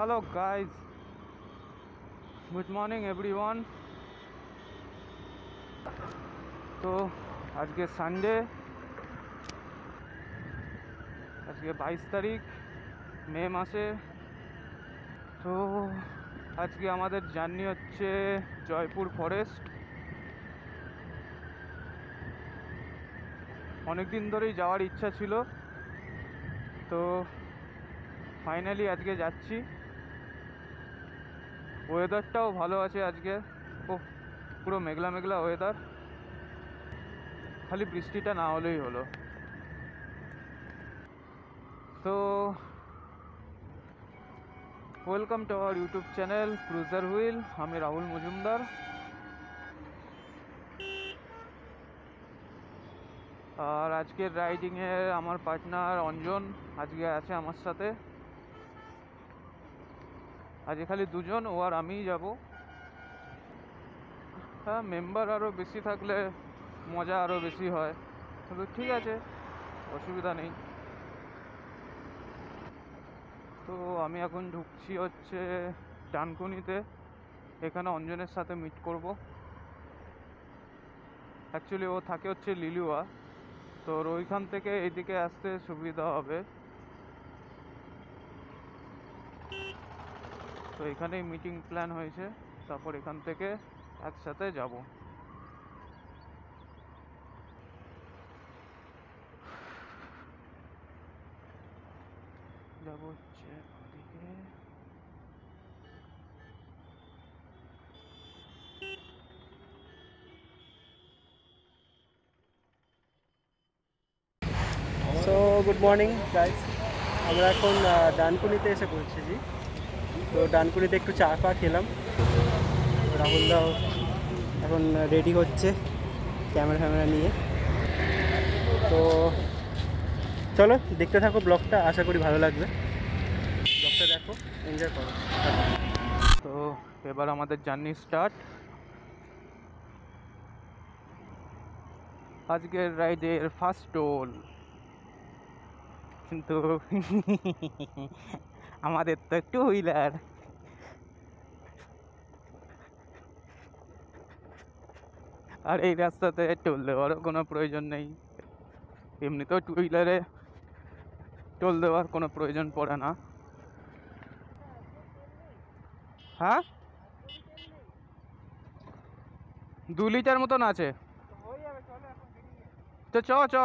Hello guys, good morning everyone. তো আজকে Sunday, আজকে 22 তারিখ মে মাসে। তো আজকে আমাদের জার্নি হচ্ছে জয়পুর ফরেস্ট। অনেক দিন ধরেই যাওয়ার ইচ্ছা ছিল, তো ফাইনালি আজকে যাচ্ছি। ওয়েদারটাও ভালো আছে আজকে, পুরো মেঘলা মেঘলা ওয়েদার, খালি বৃষ্টিটা না হলেই হলো। তো welcome to our YouTube channel Cruiser Wheel. আমি রাহুল মজুমদার। আর আজকের রাইডিংয়ে আমার পার্টনার অঞ্জন আজকে আছে আমার সাথে। আজকে খালি দুজন, ও আর আমিই যাব। হ্যাঁ, মেম্বার আরও বেশি থাকলে মজা আরও বেশি হয়, কিন্তু ঠিক আছে, অসুবিধা নেই। তো আমি এখন ঢুকছি হচ্ছে ডানকুনিতে। এখানে অঞ্জনের সাথে মিট করব। অ্যাকচুয়ালি ও থাকে হচ্ছে লিলুয়া, তো ওইখান থেকে এইদিকে আসতে সুবিধা হবে। তো এখানেই মিটিং প্ল্যান হয়েছে, তারপর এখান থেকে একসাথে যাব। যাব হচ্ছে ওদিকে। সো গুড মর্নিং গাইস, আমরা এখন ডানকুনিতে এসে পৌঁছেছি। তো ডানকুনিতে একটু চা ফা খেলাম। রাহুলদাও এখন রেডি হচ্ছে ক্যামেরা নিয়ে। তো চলো দেখতে থাকো ব্লগটা, আশা করি ভালো লাগবে। ব্লগটা দেখো, এনজয় করো। তো এবার আমাদের জার্নি স্টার্ট। আজকের রাইডের ফার্স্ট টোল, কিন্তু আমাদের তো টু হুইলার। আর এই রাস্তাতে টোল দেওয়ারও কোনো প্রয়োজন নেই, এমনিতেও টু হুইলারে টোল দেওয়ার কোনো প্রয়োজন পড়ে না। হ্যাঁ, 2 লিটার মতন আছে। তো চ চ।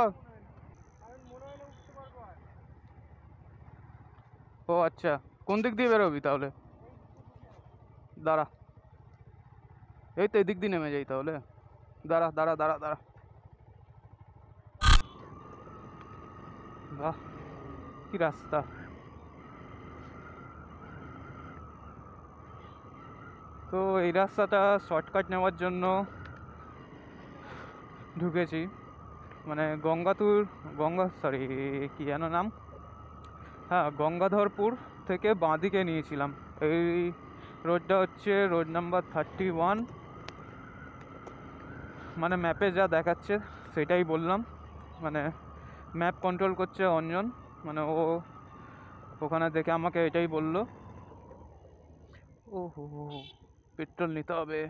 ও আচ্ছা, কোন দিক দিয়ে বেরোবি তাহলে? দাঁড়া, এই তো এদিক দিয়ে নেমে যাই তাহলে। দাঁড়া দাঁড়া দাঁড়া দাঁড়া। বাহ, কি রাস্তা! তো এই রাস্তাটা শর্টকাট নেওয়ার জন্য ঢুকেছি, মানে কি যেন নাম, হ্যাঁ, গঙ্গাধরপুর থেকে বাঁদিকে নিয়েছিলাম। এই রোডটা হচ্ছে রোড নাম্বার 31, মানে ম্যাপে যা দেখাচ্ছে সেটাই বললাম। মানে ম্যাপ কন্ট্রোল করছে অঞ্জন, মানে ও ওখানে দেখে আমাকে এটাই বললো। ও হো, পেট্রোল নিতে হবে।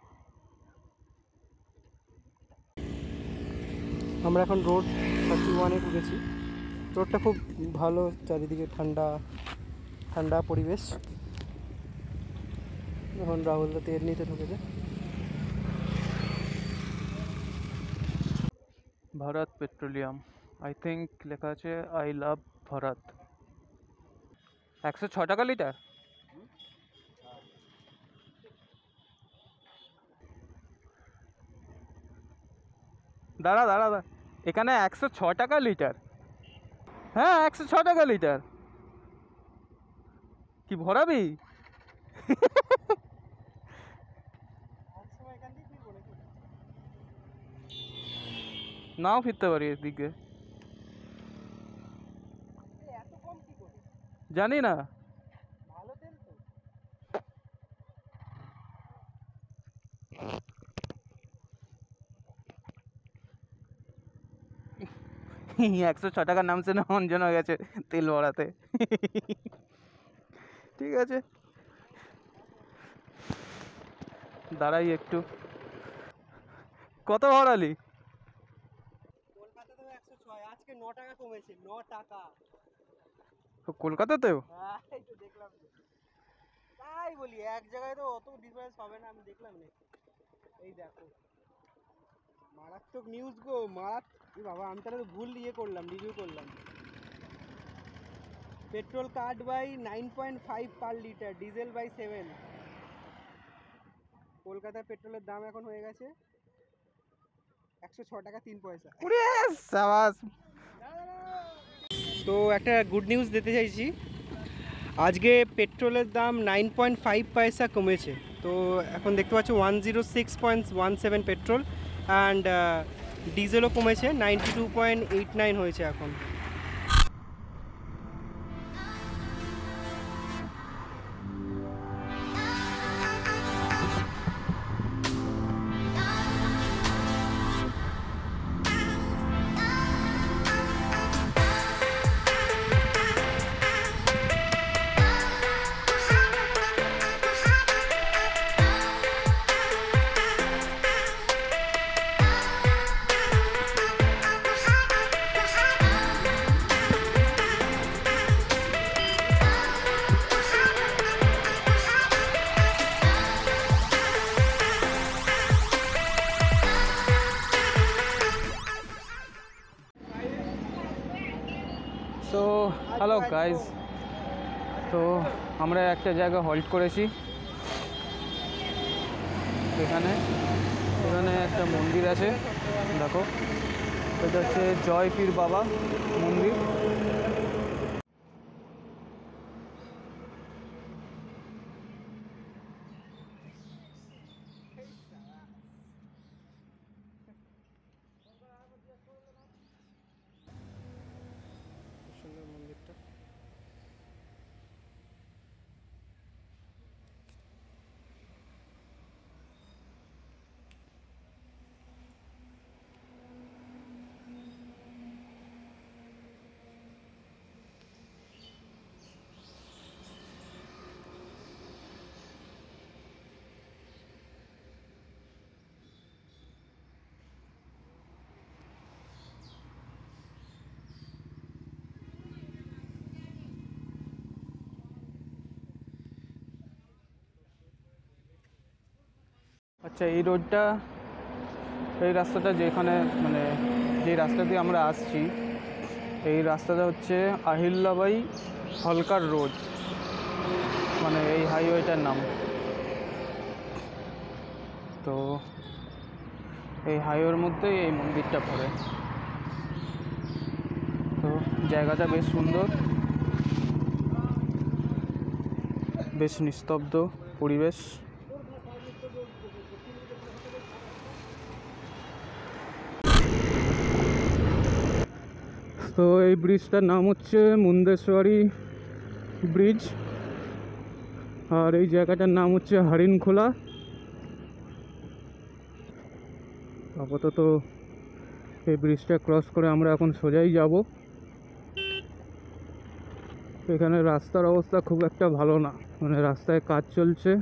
আমরা এখন রোড 31-এ ঢুকেছি। রোডটা খুব ভালো, চারিদিকে ঠান্ডা ঠান্ডা পরিবেশ। এখন রাহুলদা তেল নিতে ঢুকেছে। ভারত পেট্রোলিয়াম, আই থিঙ্ক লেখা আছে আই লাভ ভারত। 106 টাকা লিটার। দাঁড়া দাঁড়া দাঁড়া, এখানে 106 টাকা লিটার। হ্যাঁ, 106 টাকা লিটার। কি ভরাবি? নাও ফিরতে পারি এদিকে, জানি না। ৳106 নামছে না, অঞ্জন হয়ে গেছে তেল ভরাতে। ঠিক আছে, দাঁড়াই একটু। কত ভাড়ালি? কলকাতাতেও 106, আজকে 9 টাকা কমেছে, 9 টাকা। কলকাতাতেও? হ্যাঁ এই তো দেখলাম, তাই বলি এক জায়গায় তো অত ডিফারেন্স হবে না, আমি দেখলাম না। এই দেখো মারাত্মক নিউজ গো, বাবা আমি তাহলে ভুল করলাম, রিভিউ করলাম। Petrol cut by 9.5 per litre, diesel by 7। কলকাতায় পেট্রোলের দাম এখন হয়ে গেছে 106 টাকা 3 পয়সা। তো একটা গুড নিউজ দিতে চাইছি, আজকে পেট্রোলের দাম 9.5 পয়সা কমেছে। তো এখন দেখতে পাচ্ছ 106.17 পেট্রোল, অ্যান্ড ডিজেলও কমেছে, 92.89 হয়েছে এখন। সো হ্যালো গাইজ, তো আমরা একটা জায়গায় হল্ট করেছি। এখানে এখানে একটা মন্দির আছে, দেখো এটা হচ্ছে জয়পীর বাবা মন্দির। সুন্দর মন্দিরটা। আচ্ছা, এই রোডটা, এই রাস্তাটা যেখানে মানে যে রাস্তা দিয়ে আমরা আসছি, এই রাস্তাটা হচ্ছে আহিল্যাবাই হলকার রোড, মানে এই হাইওয়েটার নাম। তো এই হাইওয়ের মধ্যেই এই মন্দিরটা পড়ে। তো জায়গাটা বেশ সুন্দর, বেশ নিস্তব্ধ পরিবেশ। তো এই ব্রিজটার নাম হচ্ছে মুন্দেশ্বরী ব্রিজ, আর এই জায়গাটার নাম হচ্ছে হরিণখোলা। আপাতত এই ব্রিজটা ক্রস করে আমরা এখন সোজাই যাব। এখানে রাস্তার অবস্থা খুব একটা ভালো না, মানে রাস্তায় কাজ চলছে,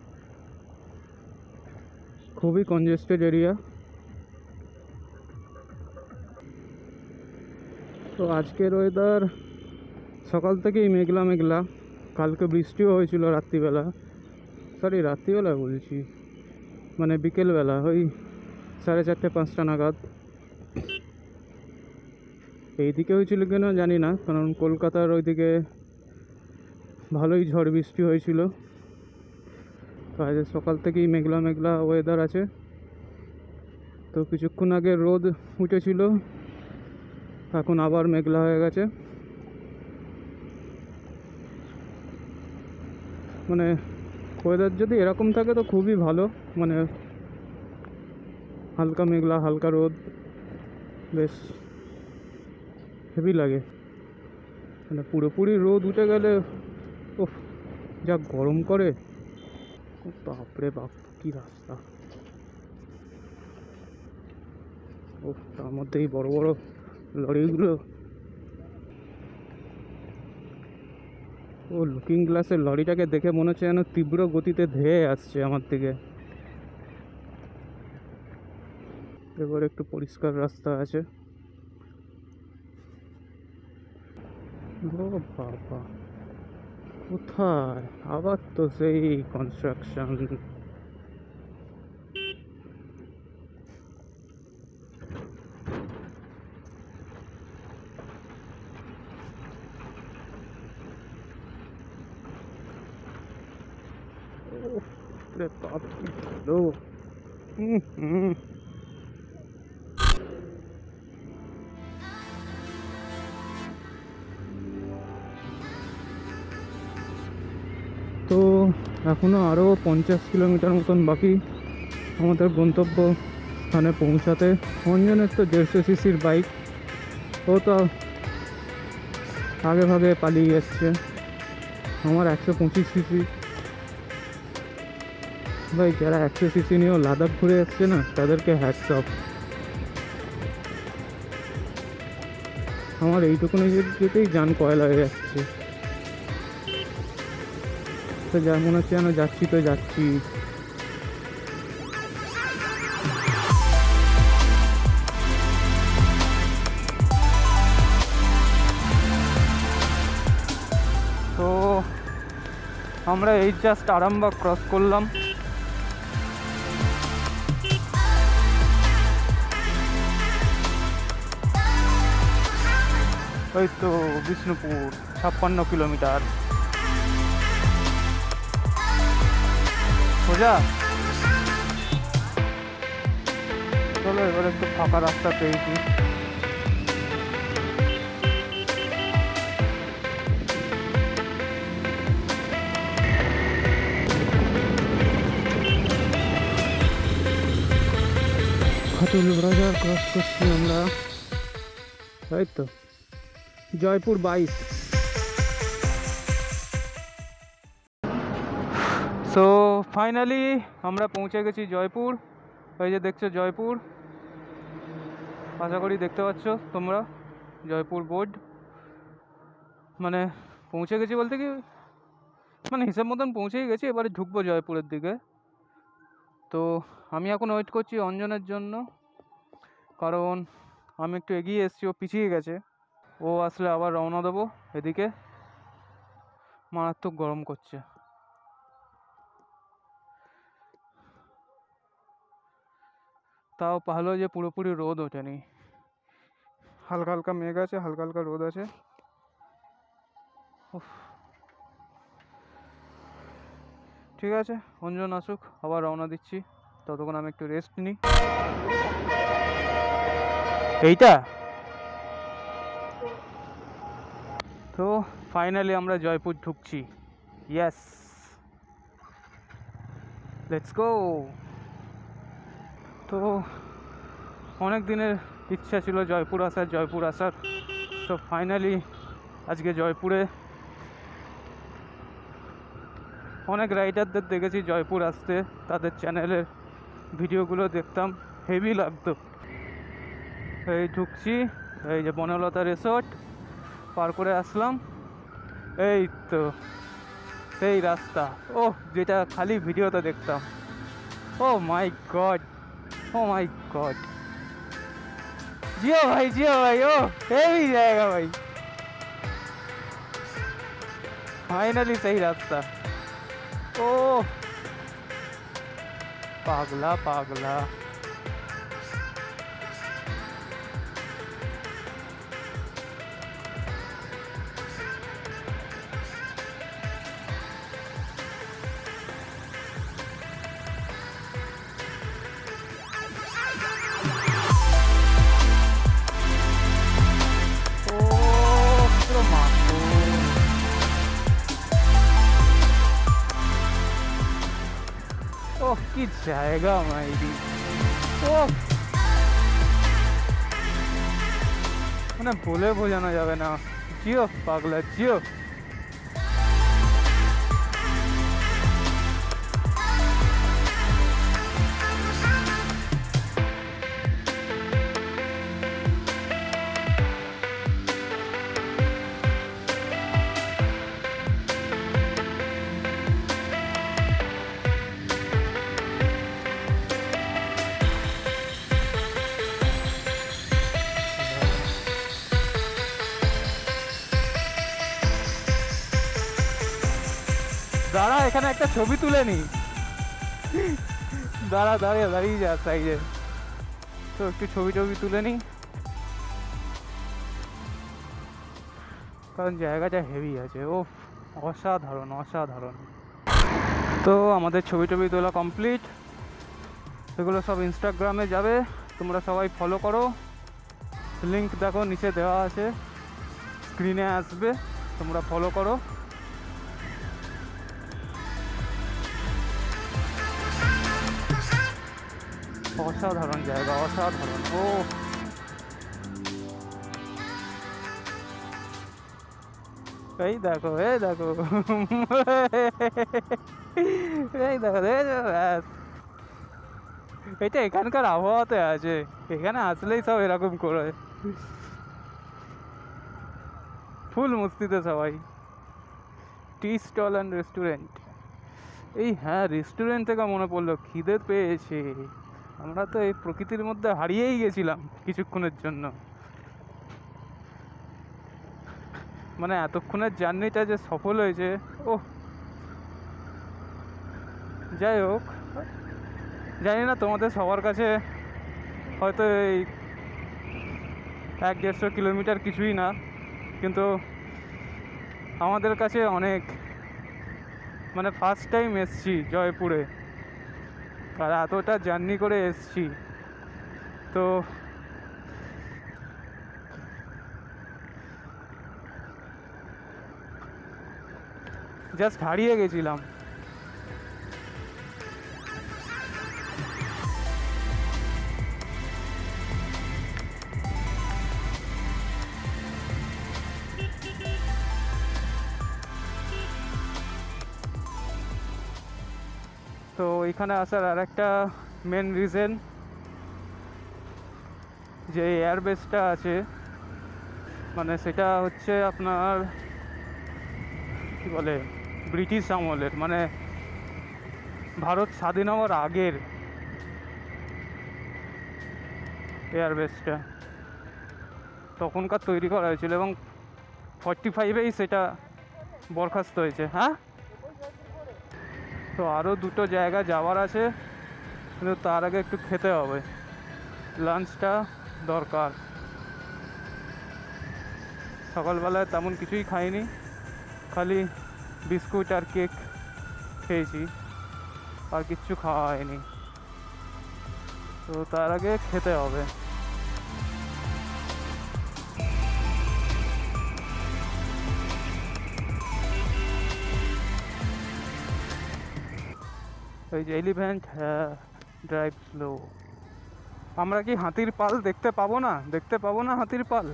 খুবই কনজেস্টেড এরিয়া। তো আজকের ওয়েদার সকাল থেকেই মেঘলা মেঘলা, কালকে বৃষ্টিও হয়েছিল রাত্রিবেলা, রাত্রিবেলা বলছি মানে বিকেলবেলা, ওই 4:30-5টা নাগাদ। এইদিকে হয়েছিল কিনা জানি না, কারণ কলকাতার ওইদিকে ভালোই ঝড় বৃষ্টি হয়েছিল। তো আজ সকাল থেকেই মেঘলা মেঘলা ওয়েদার আছে। তো কিছুক্ষণ আগে রোদ উঠেছিল, এখন আবার মেঘলা হয়ে গেছে। মানে ওয়েদার যদি এরকম থাকে তো খুবই ভালো, মানে হালকা মেঘলা হালকা রোদ, বেশ হেভি লাগে। মানে পুরোপুরি রোদ উঠে গেলে ওহ যা গরম করে, বাপরে বাপ কি রাস্তা। ও তার মধ্যেই বড় বড় লরিগুলো। ও লুকিং গ্লাসের লরিটাকে দেখে মনে হচ্ছে যেন তীব্র গতিতে ধেয়ে আসছে আমার দিকে। এবার একটু পরিষ্কার রাস্তা আছে। ও বাবা, কোথায় আবার তো সেই কনস্ট্রাকশন। বাপ কি ভালো। হুম। তো এখনো আরও 50 কিলোমিটার মতন বাকি আমাদের গন্তব্য স্থানে পৌঁছাতে। অঞ্জনের তো 150 সিসির বাইক, ও তো আগে ভাগে পালিয়ে যাচ্ছে। আমার 125 সিসি। ভাই, যারা 100 সিসি নিয়েও লাদাখ ঘুরে যাচ্ছে না, তাদেরকে হ্যাটস অফ। আমার এইটুকুনি যেতেই যান কয়লা হয়ে যাচ্ছে। তো যা মনে হচ্ছে যেন যাচ্ছি তো যাচ্ছি। তো আমরা এই জাস্ট আরামবাগ ক্রস করলাম। ওই তো বিষ্ণুপুর, 56 কিলোমিটার সোজা। চলো এবার একটু ফাঁকা রাস্তা পেয়েছি। খাতুল বাজার ক্রস করছি আমরা। তাই তো জয়পুর 22। সো ফাইনালি আমরা পৌঁছে গেছি জয়পুর। ওই যে দেখছো জয়পুর, আশা করি দেখতে পাচ্ছ তোমরা জয়পুর বোর্ড। মানে পৌঁছে গেছি বলতে কি, মানে হিসাব মতন পৌঁছেই গেছি। এবারে ঢুকবো জয়পুরের দিকে। তো আমি এখন ওয়েট করছি অঞ্জনের জন্য, কারণ আমি একটু এগিয়ে এসেছি, ও পিছিয়ে গেছে। ও আসলে আবার রওনা দেবো। এদিকে মারাত্মক গরম করছে। তাও ভালো যে পুরোপুরি রোদ ওঠেনি, হালকা হালকা মেঘ আছে, হালকা হালকা রোদ আছে। উফ, ঠিক আছে, অঞ্জন আসুক, আবার রওনা দিচ্ছি। ততক্ষণ আমি একটু রেস্ট নিই। এইটা তো ফাইনালি আমরা জয়পুর ঢুকছি। Yes, let's go. তো অনেক দিনের ইচ্ছা ছিল জয়পুর আসার। তো ফাইনালি আজকে জয়পুরে। অনেক রাইডারদের দেখেছি জয়পুর আসতে, তাদের চ্যানেলের ভিডিওগুলো দেখতাম, হেভি লাগতো। এই ঢুকছি, এই যে বনলতা রিসোর্ট পার করে আসলাম। এই তো সেই রাস্তা, ও যেটা খালি ভিডিওতে দেখতাম। Oh my God, oh my God. জিও ভাই, ও হেভি জায়গা ভাই। ফাইনালি সেই রাস্তা। ও পাগলা। ও কি জায়গা মাইরি। ও মানে বলে বোঝানো যাবে না। জিও পাগলা, জিও। দাঁড়া, এখানে একটা ছবি তুলে নি। দাঁড়িয়ে যা সাইডে। তো একটু ছবি তুলে নি, কারণ জায়গাটা হেভি আছে। ও অসাধারণ অসাধারণ। তো আমাদের ছবি তোলা কমপ্লিট। এগুলো সব ইনস্টাগ্রামে যাবে, তোমরা সবাই ফলো করো। লিঙ্ক দেখো নিচে দেওয়া আছে, স্ক্রিনে আসবে, তোমরা ফলো করো। অসাধারণ জায়গা, অসাধারণ। ও এই দেখো এই দেখো এই দেখো ব্যাস, এটা এখানকার আবহাওয়াতে আছে। এখানে আসলেই সব এরকম করে, ফুল মস্তিতে সবাই। Tea stall and restaurant. এই হ্যাঁ, রেস্টুরেন্ট থেকে মনে পড়লো, খিদে পেয়েছে। আমরা তো এই প্রকৃতির মধ্যে হারিয়েই গেছিলাম কিছুক্ষণের জন্য। মানে এতক্ষণের জার্নিটা যে সফল হয়েছে। ও যাই হোক, জানি না তোমাদের সবার কাছে হয়তো এই 1-150 কিলোমিটার কিছুই না, কিন্তু আমাদের কাছে অনেক। মানে ফার্স্ট টাইম এসছি জয়পুরে, আর এতটা জার্নি করে এসছি, তো জাস্ট হারিয়ে গেছিলাম। তো এখানে আসার আর একটা মেন রিজন, যে এয়ারবেসটা আছে, মানে সেটা হচ্ছে আপনার কী বলে, ব্রিটিশ আমলের, মানে ভারত স্বাধীন হওয়ার আগের এয়ারবেসটা তখনকার তৈরি করা হয়েছিল, এবং 45-এই সেটা বরখাস্ত হয়েছে। হ্যাঁ, তো আরও দুটো জায়গা যাওয়ার আছে, কিন্তু তার আগে একটু খেতে হবে, লাঞ্চটা দরকার। সকালবেলায় তেমন কিছুই খাইনি, খালি বিস্কুট আর কেক খেয়েছি, আর কিচ্ছু খাওয়া হয়নি। তো তার আগে খেতে হবে। ওই যে এলিফ্যান্ট, হ্যাঁ, ড্রাইভ স্লো। আমরা কি হাতির পাল দেখতে পাবো না হাতির পাল?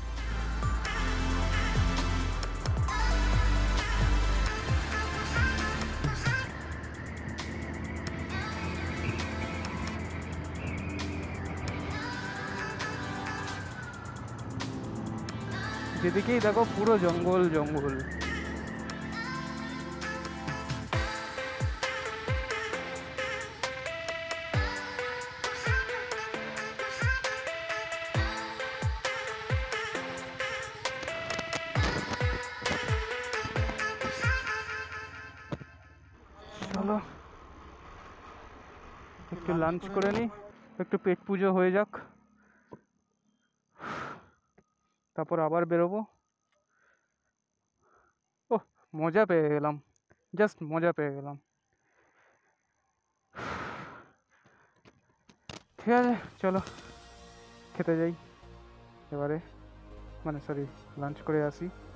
যেদিকেই দেখো পুরো জঙ্গল জঙ্গল। চলো একটু লাঞ্চ করে নি, একটু পেট পুজো হয়ে যাক, তারপর আবার বেরোবো। ওহ, মজা পেয়ে গেলাম, জাস্ট মজা পেয়ে গেলাম। ঠিক আছে, চলো খেতে যাই এবারে, মানে সরি, লাঞ্চ করে আসি।